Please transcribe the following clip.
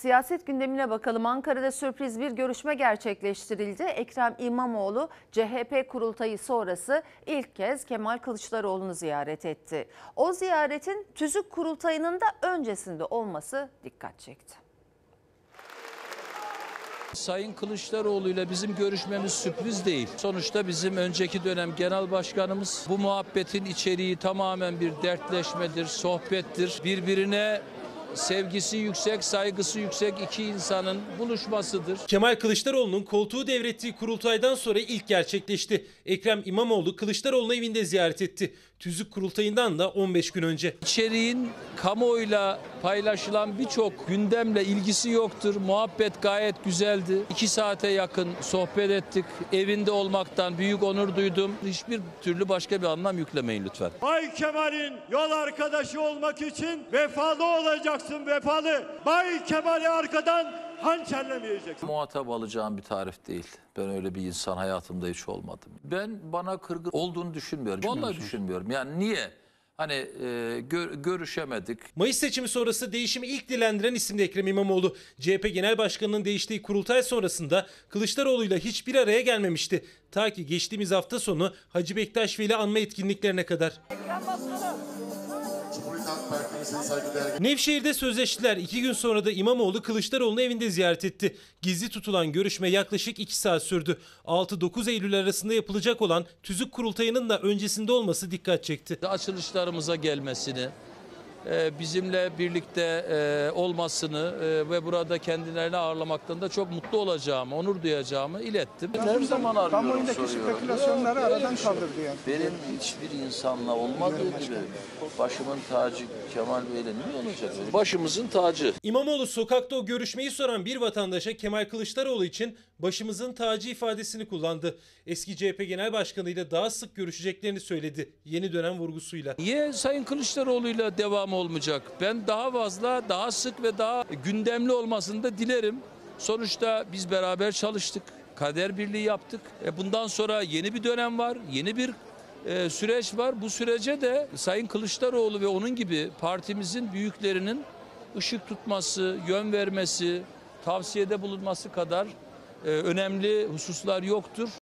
Siyaset gündemine bakalım. Ankara'da sürpriz bir görüşme gerçekleştirildi. Ekrem İmamoğlu CHP kurultayı sonrası ilk kez Kemal Kılıçdaroğlu'nu ziyaret etti. O ziyaretin tüzük kurultayının da öncesinde olması dikkat çekti. Sayın Kılıçdaroğlu ile bizim görüşmemiz sürpriz değil. Sonuçta bizim önceki dönem genel başkanımız. Bu muhabbetin içeriği tamamen bir dertleşmedir, sohbettir. Birbirine sevgisi yüksek, saygısı yüksek iki insanın buluşmasıdır. Kemal Kılıçdaroğlu'nun koltuğu devrettiği kurultaydan sonra ilk gerçekleşti. Ekrem İmamoğlu Kılıçdaroğlu'nu evinde ziyaret etti. Tüzük kurultayından da 15 gün önce. İçeriğin kamuoyuyla paylaşılan birçok gündemle ilgisi yoktur. Muhabbet gayet güzeldi. 2 saate yakın sohbet ettik. Evinde olmaktan büyük onur duydum. Hiçbir türlü başka bir anlam yüklemeyin lütfen. Bay Kemal'in yol arkadaşı olmak için vefalı olacaksın, vefalı. Bay Kemal'i arkadan hançerlemeyeceksin. Muhatap alacağım bir tarif değil. Ben öyle bir insan hayatımda hiç olmadım. Ben bana kırgın olduğunu düşünmüyorum. Vallahi düşünmüyorum. Yani niye? Hani görüşemedik. Mayıs seçimi sonrası değişimi ilk dilendiren isim de Ekrem İmamoğlu. CHP Genel Başkanı'nın değiştiği kurultay sonrasında Kılıçdaroğlu'yla hiçbir araya gelmemişti. Ta ki geçtiğimiz hafta sonu Hacı Bektaş Veli anma etkinliklerine kadar. Nevşehir'de sözleştiler. 2 gün sonra da İmamoğlu Kılıçdaroğlu'nu evinde ziyaret etti. Gizli tutulan görüşme yaklaşık 2 saat sürdü. 6-9 Eylül arasında yapılacak olan tüzük kurultayının da öncesinde olması dikkat çekti. Açılışlarımıza gelmesini, bizimle birlikte olmasını ve burada kendilerini ağırlamaktan da çok mutlu olacağımı, onur duyacağımı ilettim. Her zaman arıyorum, kamuoyundaki spekülasyonları aradan kaldırdı yani. Benim hiçbir insanla olmadığı gibi başımın tacı Kemal Bey'le ne olacak? Başımızın tacı. İmamoğlu sokakta o görüşmeyi soran bir vatandaşa Kemal Kılıçdaroğlu için başımızın tacı ifadesini kullandı. Eski CHP Genel Başkanı ile daha sık görüşeceklerini söyledi yeni dönem vurgusuyla. Niye Sayın Kılıçdaroğlu'yla devam olmayacak? Ben daha fazla, daha sık ve daha gündemli olmasını da dilerim. Sonuçta biz beraber çalıştık, kader birliği yaptık. Bundan sonra yeni bir dönem var, yeni bir süreç var. Bu sürece de Sayın Kılıçdaroğlu ve onun gibi partimizin büyüklerinin ışık tutması, yön vermesi, tavsiyede bulunması kadar önemli hususlar yoktur.